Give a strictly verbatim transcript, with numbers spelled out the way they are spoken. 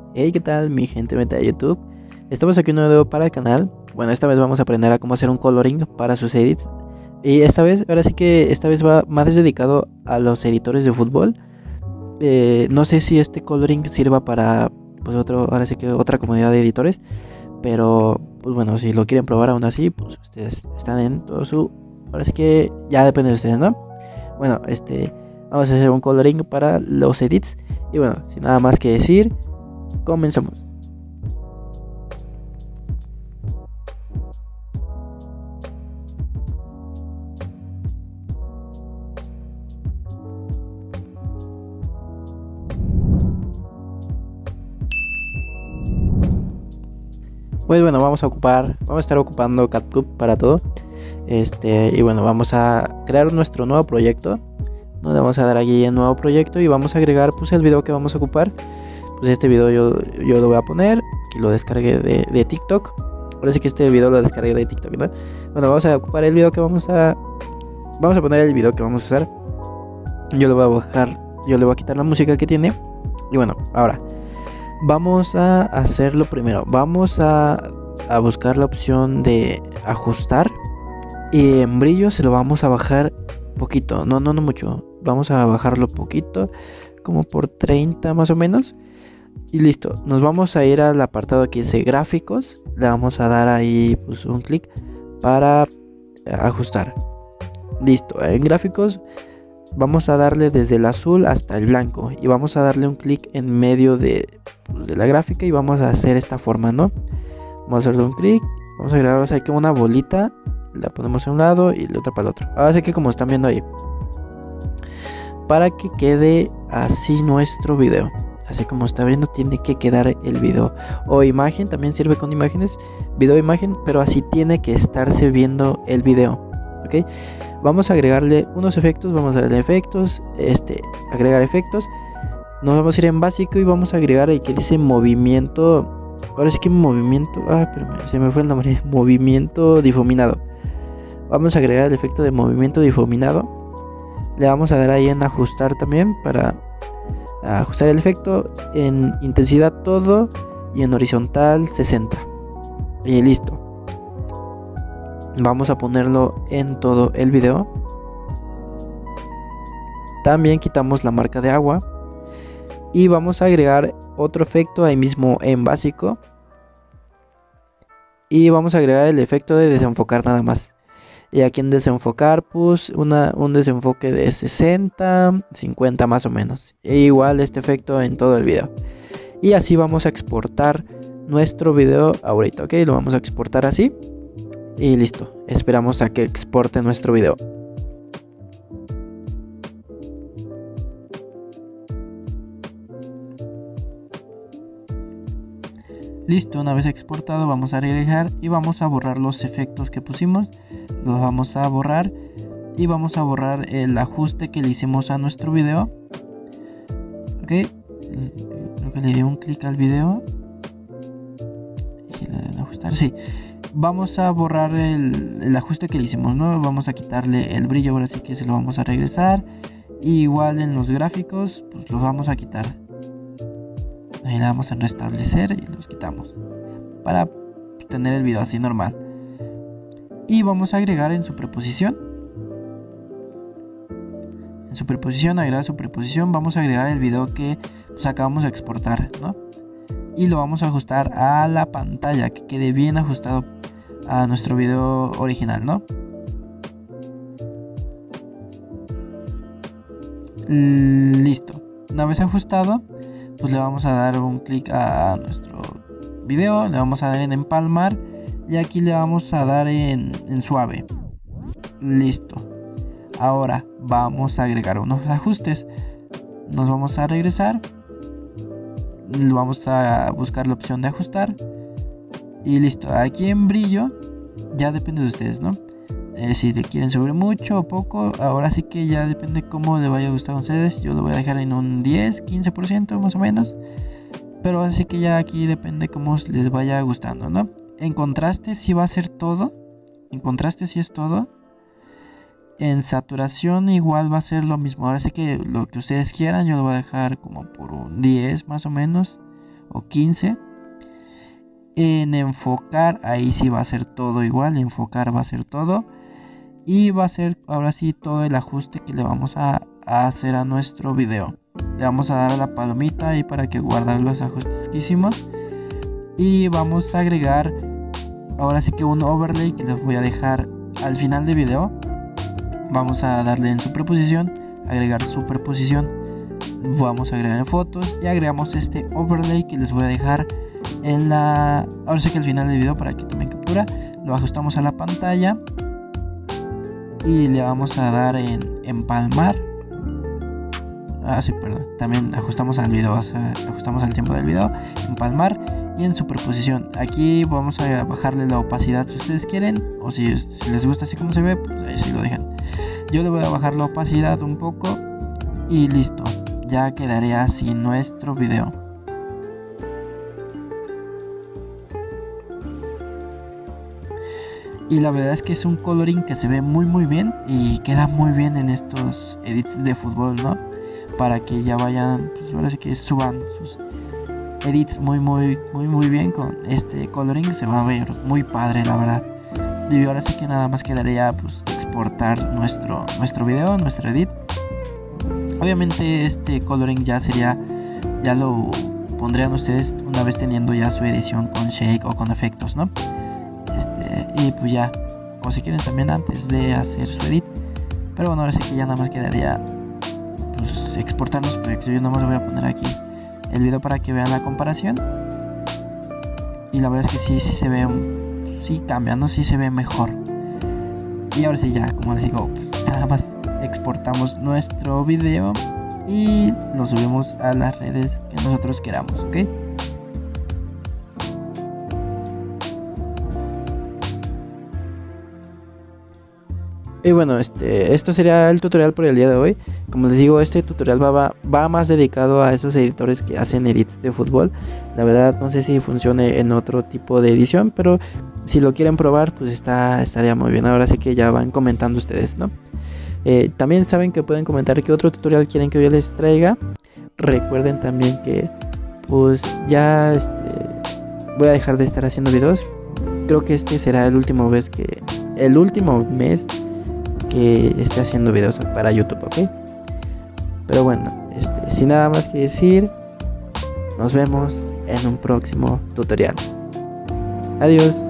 Hey, ¿qué tal mi gente meta de YouTube? Estamos aquí en un nuevo video para el canal. Bueno, esta vez vamos a aprender a cómo hacer un coloring para sus edits. Y esta vez, ahora sí que esta vez va más dedicado a los editores de fútbol. Eh, no sé si este coloring sirva para pues otro, ahora sí que otra comunidad de editores. Pero pues bueno, si lo quieren probar aún así, pues ustedes están en todo su... Ahora sí que ya depende de ustedes, ¿no? Bueno, este, vamos a hacer un coloring para los edits. Y bueno, sin nada más que decir, comenzamos. Pues bueno, vamos a ocupar, vamos a estar ocupando CapCut para todo. Este, y bueno, vamos a crear nuestro nuevo proyecto. Nos vamos a dar aquí en nuevo proyecto y vamos a agregar pues el video que vamos a ocupar. Pues este video yo, yo lo voy a poner, aquí lo descargué de, de TikTok. Parece que este video lo descargué de TikTok, ¿no? Bueno, vamos a ocupar el video que vamos a Vamos a poner el video que vamos a usar. Yo le voy a bajar, yo le voy a quitar la música que tiene. Y bueno, ahora vamos a hacerlo primero. Vamos a, a buscar la opción de ajustar. Y en brillo se lo vamos a bajar poquito. No, no, no mucho. Vamos a bajarlo poquito, como por treinta más o menos. Y listo, nos vamos a ir al apartado que dice gráficos. Le vamos a dar ahí pues un clic para ajustar. Listo, en gráficos vamos a darle desde el azul hasta el blanco. Y vamos a darle un clic en medio de, pues, de la gráfica. Y vamos a hacer esta forma, ¿no? Vamos a hacerle un clic. Vamos a agregar ahí como una bolita. La ponemos a un lado y la otra para el otro. Ahora sí que como están viendo ahí, para que quede así nuestro video. Así como está viendo, tiene que quedar el video. O imagen, también sirve con imágenes. Video e imagen, pero así tiene que estarse viendo el video. ¿Ok? Vamos a agregarle unos efectos. Vamos a darle efectos. Este, agregar efectos. Nos vamos a ir en básico y vamos a agregar ahí que dice movimiento. Ahora sí que movimiento. Ah, pero se me fue el nombre. Movimiento difuminado. Vamos a agregar el efecto de movimiento difuminado. Le vamos a dar ahí en ajustar también para ajustar el efecto en intensidad todo y en horizontal sesenta. Y listo. Vamos a ponerlo en todo el video. También quitamos la marca de agua. Y vamos a agregar otro efecto ahí mismo en básico. Y vamos a agregar el efecto de desenfocar nada más. Y aquí en desenfocar, pues una, un desenfoque de sesenta, cincuenta más o menos. E igual este efecto en todo el video. Y así vamos a exportar nuestro video ahorita, ¿ok? Lo vamos a exportar así. Y listo. Esperamos a que exporte nuestro video. Listo, una vez exportado vamos a regresar y vamos a borrar los efectos que pusimos. Los vamos a borrar y vamos a borrar el ajuste que le hicimos a nuestro video. Ok, creo que le di un clic al video y le den ajustar, sí. Vamos a borrar el, el ajuste que le hicimos, ¿no? Vamos a quitarle el brillo, ahora sí que se lo vamos a regresar. Y igual en los gráficos, pues los vamos a quitar. Ahí le damos en restablecer y los quitamos para tener el video así normal. Y vamos a agregar en superposición. En superposición, agregar superposición, vamos a agregar el video que pues acabamos de exportar, ¿no? Y lo vamos a ajustar a la pantalla, que quede bien ajustado a nuestro video original, ¿no? Listo. Una vez ajustado, pues le vamos a dar un clic a nuestro video, le vamos a dar en empalmar y aquí le vamos a dar en, en suave. Listo. Ahora vamos a agregar unos ajustes. Nos vamos a regresar, vamos a buscar la opción de ajustar y listo. Aquí en brillo ya depende de ustedes, ¿no? Eh, si le quieren subir mucho o poco, ahora sí que ya depende cómo le vaya a gustar a ustedes. Yo lo voy a dejar en un diez, quince por ciento más o menos. Pero así que ya aquí depende cómo les vaya gustando, ¿no? En contraste sí va a ser todo. En contraste sí es todo. En saturación igual va a ser lo mismo. Ahora sí que lo que ustedes quieran. Yo lo voy a dejar como por un diez más o menos. o quince. En enfocar, ahí sí va a ser todo igual, enfocar va a ser todo. Y va a ser ahora sí todo el ajuste que le vamos a, a hacer a nuestro video. Le vamos a dar a la palomita ahí para que guardar los ajustes que hicimos. Y vamos a agregar ahora sí que un overlay que les voy a dejar al final del video. Vamos a darle en superposición, agregar superposición. Vamos a agregar fotos y agregamos este overlay que les voy a dejar en la... ahora sí que al final del video para que tomen captura. Lo ajustamos a la pantalla. Y le vamos a dar en empalmar. Ah, sí, perdón. También ajustamos al video, o sea, ajustamos al tiempo del video. Empalmar y en superposición. Aquí vamos a bajarle la opacidad si ustedes quieren. O si, si les gusta así como se ve, pues ahí sí lo dejan. Yo le voy a bajar la opacidad un poco. Y listo. Ya quedaría así nuestro video. Y la verdad es que es un coloring que se ve muy muy bien y queda muy bien en estos edits de fútbol, ¿no? Para que ya vayan, pues ahora sí que suban sus edits muy muy muy muy bien con este coloring. Se va a ver muy padre, la verdad. Y ahora sí que nada más quedaría pues exportar nuestro, nuestro video, nuestro edit. Obviamente este coloring ya sería, ya lo pondrían ustedes una vez teniendo ya su edición con shake o con efectos, ¿no? Y pues ya, o si quieren también antes de hacer su edit. Pero bueno, ahora sí que ya nada más quedaría pues exportar los proyectos. Yo nada más voy a poner aquí el video para que vean la comparación. Y la verdad es que sí, sí se ve, sí cambia, ¿no? Sí se ve mejor. Y ahora sí ya, como les digo, pues nada más exportamos nuestro video y lo subimos a las redes que nosotros queramos, ¿ok? Y bueno, este, esto sería el tutorial por el día de hoy. Como les digo, este tutorial va, va, va más dedicado a esos editores que hacen edits de fútbol. La verdad no sé si funcione en otro tipo de edición, pero si lo quieren probar, pues está, estaría muy bien. Ahora sí que ya van comentando ustedes, ¿no? Eh, también saben que pueden comentar qué otro tutorial quieren que yo les traiga. Recuerden también que pues ya este, voy a dejar de estar haciendo videos. Creo que este será el último vez que el último mes que esté haciendo videos para YouTube, ¿ok? Pero bueno, este, sin nada más que decir, nos vemos en un próximo tutorial. Adiós.